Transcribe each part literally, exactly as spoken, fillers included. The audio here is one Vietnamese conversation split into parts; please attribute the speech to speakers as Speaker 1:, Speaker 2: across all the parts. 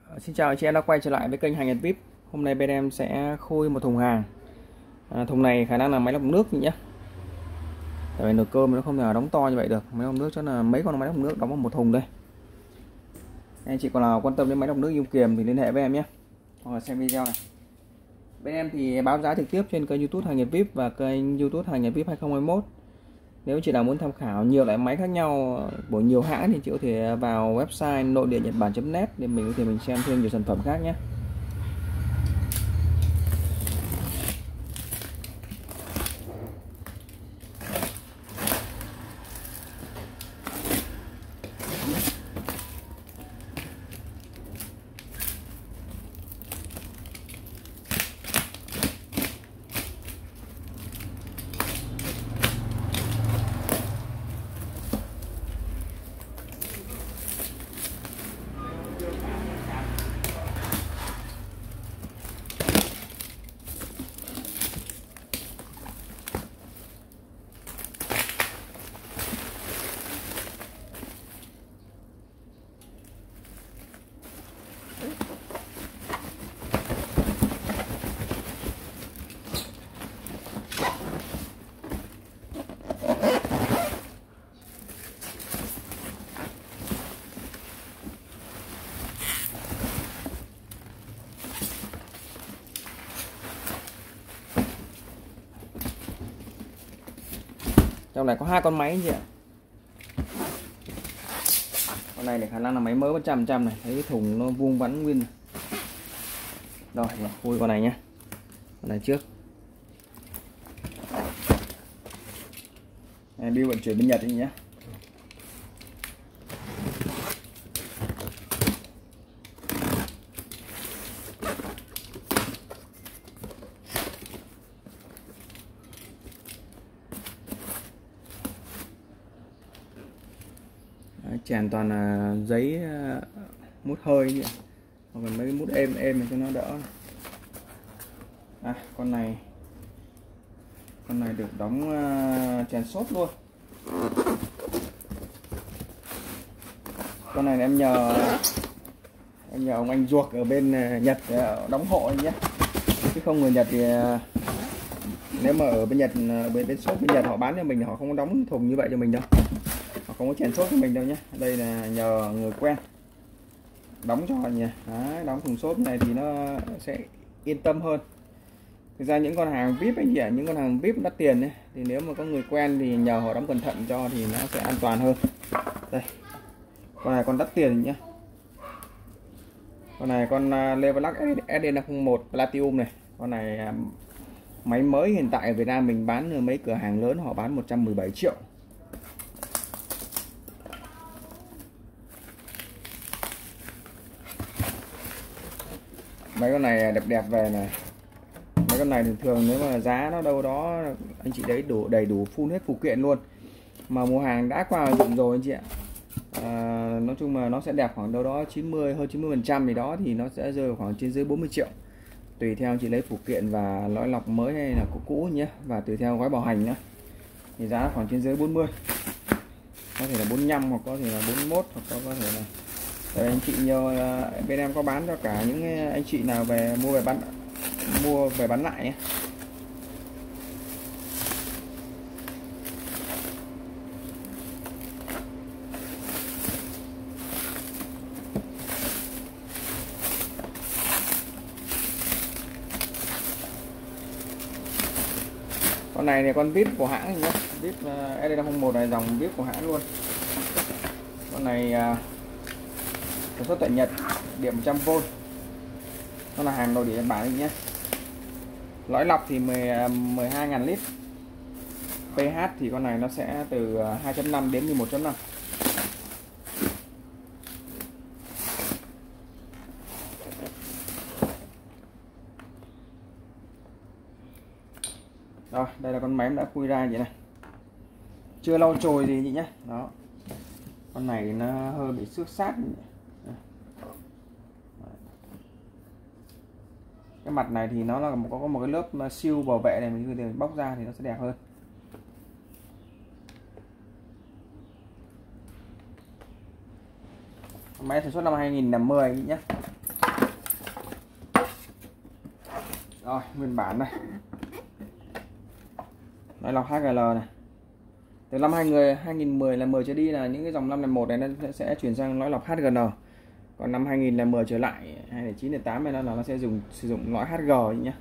Speaker 1: Xin chào anh chị em đã quay trở lại với kênh Hàng Nhật vi ai pi. Hôm nay bên em sẽ khui một thùng hàng. à, Thùng này khả năng là máy lọc nước nhé. Tại vì nồi cơm nó không thể nào đóng to như vậy được. Máy lọc nước cho là mấy con máy lọc nước đóng vào một thùng đây. Anh chị còn nào quan tâm đến máy lọc nước Dung Kiềm thì liên hệ với em nhé, hoặc là xem video này. Bên em thì báo giá trực tiếp trên kênh YouTube Hàng Nhật vi ai pi và kênh YouTube Hàng Nhật vi ai pi hai không hai mốt. Nếu chị nào muốn tham khảo nhiều loại máy khác nhau của nhiều hãng thì chị có thể vào website nội địa nhật bản chấm net để mình có thể mình xem thêm nhiều sản phẩm khác nhé. Trong này có hai con máy chị ạ. Con này thì khả năng là máy mới một trăm phần trăm này, thấy cái thùng nó vuông vắn nguyên này. Rồi, khui con này nhé. Con này trước. Này, bill vận chuyển bên Nhật đi nhé. Chèn toàn là giấy mút hơi nhỉ, hoặc là mấy mút êm êm này cho nó đỡ. À, con này con này được đóng uh, chèn xốp luôn. Con này em nhờ em nhờ ông anh ruột ở bên Nhật đóng hộ anh nhé, chứ không người Nhật thì nếu mà ở bên Nhật bên bên shop bên Nhật họ bán cho mình họ không có đóng thùng như vậy cho mình đâu, họ không có chèn xốp cho mình đâu nhé. Đây là nhờ người quen đóng cho nhỉ. Đấy, đóng thùng xốp này thì nó sẽ yên tâm hơn. Thực ra những con hàng vi ai pi anh chị ạ, những con hàng vi ai pi đắt tiền ấy, thì nếu mà có người quen thì nhờ họ đóng cẩn thận cho thì nó sẽ an toàn hơn. Đây, con này con đắt tiền nhé. Con này con Levelac S D năm không một Platinum này. Con này máy mới hiện tại ở Việt Nam mình bán ở mấy cửa hàng lớn họ bán một trăm mười bảy triệu. Mấy con này đẹp đẹp về này. Mấy con này thường thường nếu mà giá nó đâu đó anh chị đấy đủ đầy đủ full hết phụ kiện luôn, mà mua hàng đã qua dụng rồi anh chị ạ. À, nói chung là nó sẽ đẹp khoảng đâu đó chín mươi hơn chín mươi phần trăm gì đó thì nó sẽ rơi vào khoảng trên dưới bốn mươi triệu, tùy theo anh chị lấy phụ kiện và lõi lọc mới hay là cũ cũ nhé, và tùy theo gói bảo hành nữa thì giá khoảng trên dưới bốn mươi, có thể là bốn mươi lăm hoặc có thể là bốn mươi mốt hoặc có, có thể là đấy, anh chị nhiều bên em có bán cho cả những anh chị nào về mua về bán mua về bán lại nhé. Con này là con vi ai pi của hãng nhé, vi ai pi S D năm không một này dòng vi ai pi của hãng luôn. Con này sản xuất tại Nhật, điện một trăm vôn. Nó là hàng nội địa Nhật Bản nhé. Lõi lọc thì mười hai nghìn lít. pH thì con này nó sẽ từ hai chấm năm đến mười một chấm năm. Rồi, đây là con máy em đã khui ra vậy này. Chưa lau chùi gì nhỉ nhé. Đó. Con này nó hơi bị xước sát. Cái mặt này thì nó là có một cái lớp siêu bảo vệ này, mình bóc ra thì nó sẽ đẹp hơn. Máy sản xuất năm hai nghìn mười nhé. Rồi nguyên bản này, máy lọc hát giê lờ này, từ năm hai nghìn mười là mười trở đi là những cái dòng năm này một này nó sẽ chuyển sang lõi lọc hát giê en, còn năm hai nghìn mười trở lại hai nghìn chín tám này là nó sẽ dùng sử dụng lõi hát giê nhé.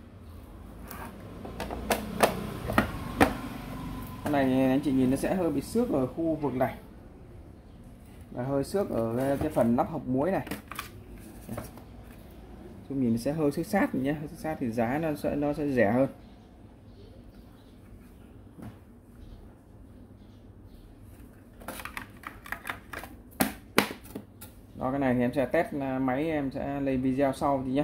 Speaker 1: Cái này anh chị nhìn nó sẽ hơi bị xước ở khu vực này và hơi xước ở cái phần nắp hộc muối này, chúng nhìn nó sẽ hơi xước sát nhé, xước sát thì giá nó sẽ nó sẽ rẻ hơn. Đó, cái này thì em sẽ test máy, em sẽ lấy video sau thì nhé.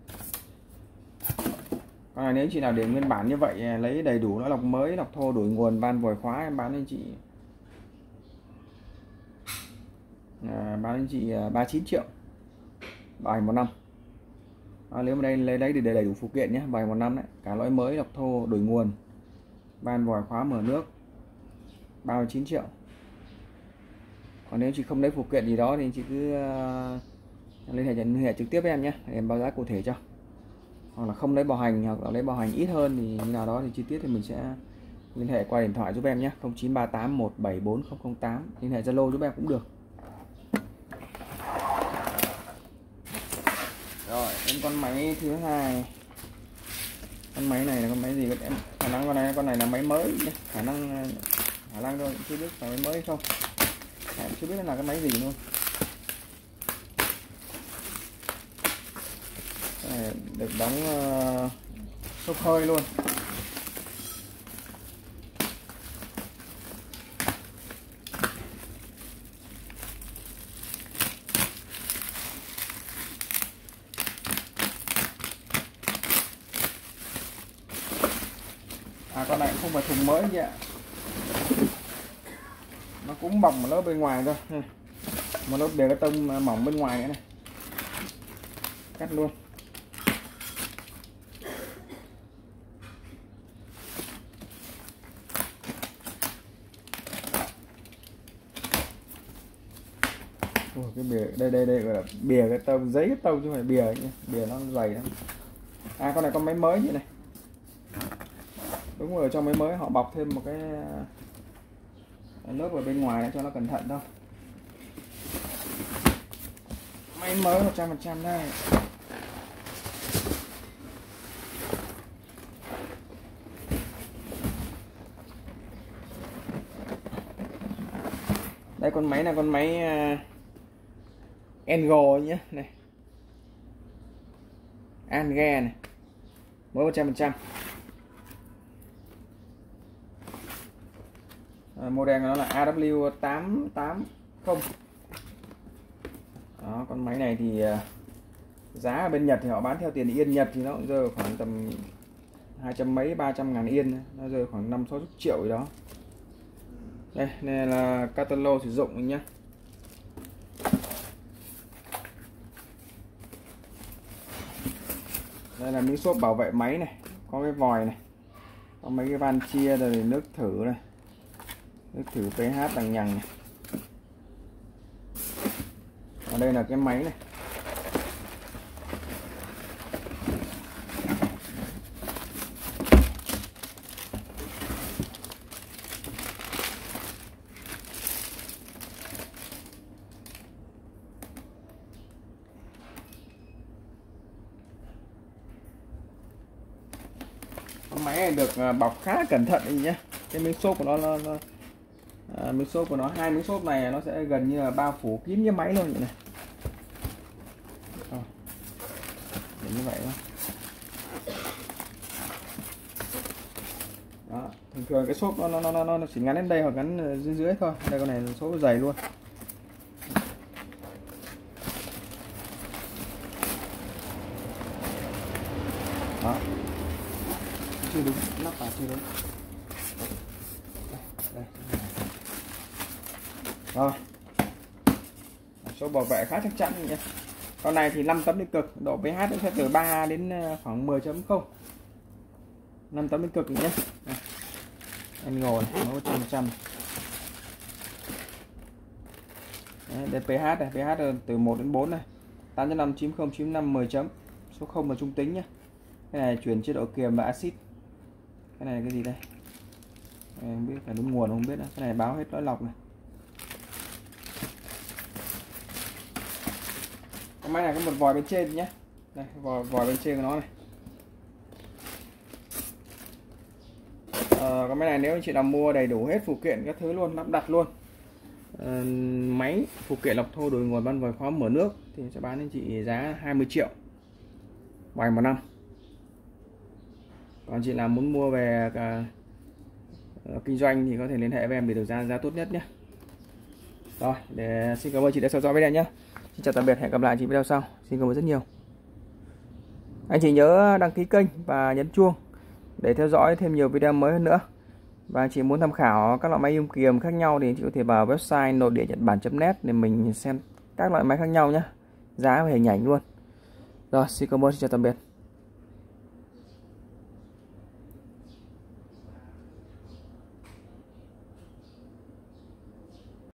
Speaker 1: Còn này nếu chị nào để nguyên bản như vậy, lấy đầy đủ lõi lọc mới, lọc thô, đổi nguồn, van vòi khóa, em bán cho chị à, bán cho chị ba mươi chín triệu bảo hành một năm. Đó, nếu mà đây lấy lấy để đầy đủ phụ kiện nhé, bảo hành một năm đấy, cả lõi mới, lọc thô, đổi nguồn, van vòi khóa, mở nước, ba mươi chín triệu. Còn nếu chị không lấy phụ kiện gì đó thì chị cứ uh, liên hệ liên hệ trực tiếp với em nhé, em báo giá cụ thể cho. Hoặc là không lấy bảo hành, hoặc là lấy bảo hành ít hơn thì như nào đó thì chi tiết thì mình sẽ liên hệ qua điện thoại giúp em nhé, không chín ba tám một bảy bốn không không tám, liên hệ Zalo giúp em cũng được. Rồi đến con máy thứ hai. Con máy này là con máy gì em khả năng con này con này là máy mới nhé. khả năng khả năng thôi, chưa biết là máy mới hay không, em chưa biết là cái máy gì luôn. Đây, được đóng uh, xốp hơi luôn. À, con này không phải thùng mới chị ạ, nó cũng bọc một lớp bên ngoài thôi, một lớp bìa carton mỏng bên ngoài nữa này, cắt luôn. Ủa, cái bìa đây đây đây gọi là bìa cái tông, giấy cái tông chứ không phải bìa nhé, bìa nó dày lắm. À, con này con máy mới như này, đúng rồi, trong máy mới họ bọc thêm một cái lớp ở bên ngoài để cho nó cẩn thận thôi. Máy mới một trăm phần trăm đây. Đây con máy là con máy uh, Engo nhé, này Ange này, mới một trăm phần trăm. À, model của nó là A W tám tám không. Đó, con máy này thì uh, giá ở bên Nhật thì họ bán theo tiền yên Nhật thì nó cũng rơi khoảng tầm hai trăm mấy ba trăm ngàn yên, nó rơi khoảng năm sáu triệu gì đó. Đây, này là catalog sử dụng nhé. Đây là miếng xốp bảo vệ máy này, có cái vòi này, có mấy cái van chia rồi nước thử này, nước thử pH đằng nhằng này. Ở đây là cái máy này. Máy này được bọc khá cẩn thận đấy nhé. Cái miếng xốp của nó, nó, nó à, miếng xốp của nó, hai miếng xốp này nó sẽ gần như là bao phủ kín cái máy luôn vậy này. Rồi, để như vậy đó. Đó, thường thường cái xốp nó nó nó nó chỉ ngắn đến đây hoặc ngắn dưới dưới thôi. Đây con này xốp dày luôn. Đó, chưa đúng, lắp vào chưa đúng. Đây. Rồi, số bảo vệ khá chắc chắn nhé. Con này thì năm tấm đi cực, độ pH nó sẽ từ ba đến khoảng mười chấm không, năm tấm đi cực nhé. Em ngồi nó một trăm phần trăm. Đây pH này, pH từ một đến bốn này, tám chấm năm, chín không, chín năm, mười chấm, số không là trung tính nhé. Cái này chuyển chế độ kiềm và axit. Cái này là cái gì đây? Đây, không biết, phải đúng nguồn không biết nữa. Cái này báo hết lõi lọc này. Cái máy này có một vòi bên trên nhé. Đây, vòi, vòi bên trên của nó này. Ờ, cái máy này nếu anh chị nào mua đầy đủ hết phụ kiện các thứ luôn, lắp đặt luôn, ờ, máy phụ kiện lọc thô đồi nguồn van vòi khóa mở nước thì sẽ bán anh chị giá hai mươi triệu vài một năm. Còn chị nào muốn mua về cả, uh, kinh doanh thì có thể liên hệ với em để được giá giá tốt nhất nhé. Rồi, để xin cảm ơn chị đã theo dõi video nhé. Xin chào tạm biệt, hẹn gặp lại chị video sau. Xin cảm ơn rất nhiều. Anh chị nhớ đăng ký kênh và nhấn chuông để theo dõi thêm nhiều video mới hơn nữa. Và chị muốn tham khảo các loại máy im kiềm khác nhau thì chị có thể vào website nội địa nhật bản chấm net để mình xem các loại máy khác nhau nhé, giá và hình ảnh luôn. Rồi, xin cảm ơn, xin chào tạm biệt.